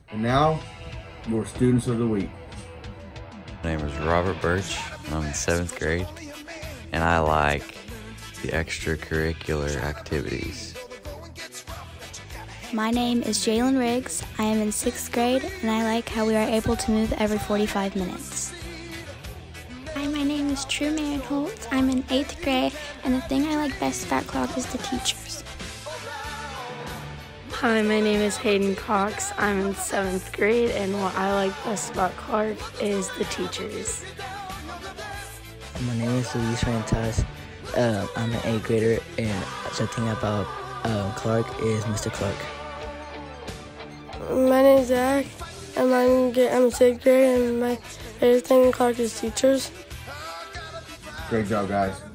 And now, your Students of the Week. My name is Robert Birch, and I'm in 7th grade, and I like the extracurricular activities. My name is Jalen Riggs. I am in 6th grade, and I like how we are able to move every 45 minutes. Hi, my name is True Marion Holtz. I'm in 8th grade, and the thing I like best about Clark is the teachers. Hi, my name is Hayden Cox. I'm in 7th grade, and what I like best about Clark is the teachers. My name is Luis Rantas. I'm an 8th grader, and the thing about Clark is Mr. Clark. My name is Zach, and I'm in 6th grade, and my favorite thing in Clark is teachers. Great job, guys.